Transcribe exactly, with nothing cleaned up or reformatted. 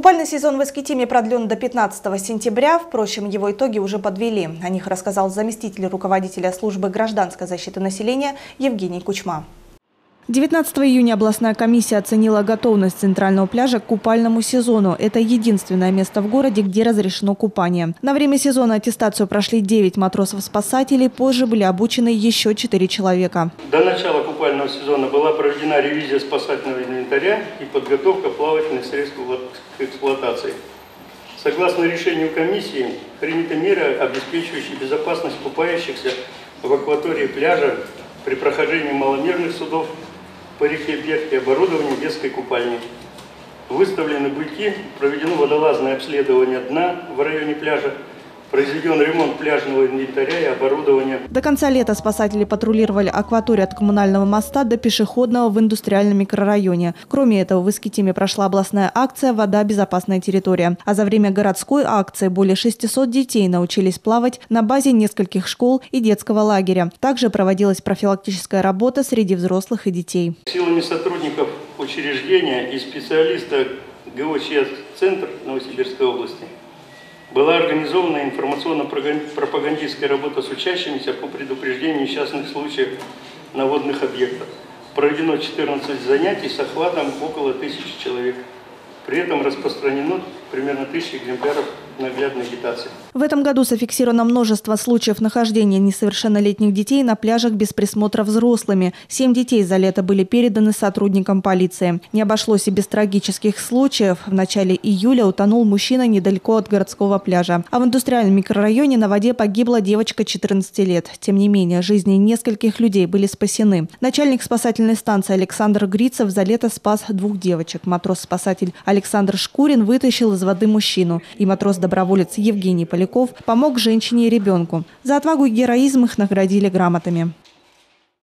Купальный сезон в Искитиме продлен до пятнадцатого сентября. Впрочем, его итоги уже подвели. О них рассказал заместитель руководителя службы гражданской защиты населения Евгений Кучма. девятнадцатого июня областная комиссия оценила готовность центрального пляжа к купальному сезону. Это единственное место в городе, где разрешено купание. На время сезона аттестацию прошли девять матросов-спасателей, позже были обучены еще четыре человека. До начала купального сезона была проведена ревизия спасательного инвентаря и подготовка плавательных средств к эксплуатации. Согласно решению комиссии, приняты меры, обеспечивающие безопасность купающихся в акватории пляжа при прохождении маломерных судов по реке Берке, оборудование детской купальни. Выставлены буйки, проведено водолазное обследование дна в районе пляжа, произведен ремонт пляжного инвентаря и оборудования. До конца лета спасатели патрулировали акваторию от коммунального моста до пешеходного в индустриальном микрорайоне. Кроме этого, в Искитиме прошла областная акция «Вода. Безопасная территория». А за время городской акции более шестисот детей научились плавать на базе нескольких школ и детского лагеря. Также проводилась профилактическая работа среди взрослых и детей. Силами сотрудников учреждения и специалиста ГОЧС-центр Новосибирской области была организована информационно-пропагандистская работа с учащимися по предупреждению несчастных случаев на водных объектах. Проведено четырнадцать занятий с охватом около тысячи человек. При этом распространено примерно тысяча экземпляров наглядной агитации. В этом году зафиксировано множество случаев нахождения несовершеннолетних детей на пляжах без присмотра взрослыми. Семь детей за лето были переданы сотрудникам полиции. Не обошлось и без трагических случаев. В начале июля утонул мужчина недалеко от городского пляжа. А в индустриальном микрорайоне на воде погибла девочка четырнадцати лет. Тем не менее, жизни нескольких людей были спасены. Начальник спасательной станции Александр Грицев за лето спас двух девочек. Матрос-спасатель Александр Шкурин вытащил из воды мужчину. И матрос-доброволец Евгений Поляков помог женщине и ребенку. За отвагу и героизм их наградили грамотами.